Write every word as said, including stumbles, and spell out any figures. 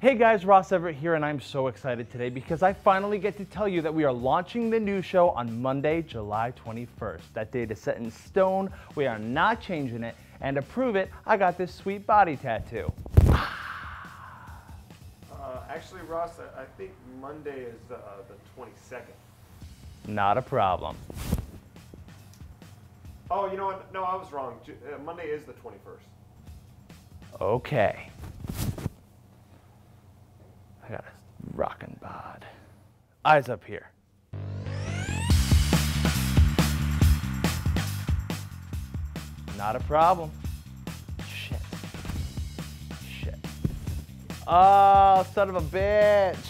Hey guys, Ross Everett here, and I'm so excited today because I finally get to tell you that we are launching the new show on Monday, July twenty-first. That date is set in stone. We are not changing it, and to prove it, I got this sweet body tattoo. Uh, actually, Ross, I think Monday is uh, the twenty-second. Not a problem. Oh, you know what? No, I was wrong. Ju- uh, Monday is the twenty-first. Okay. I got a rockin' bod. Eyes up here. Not a problem. Shit. Shit. Oh, son of a bitch.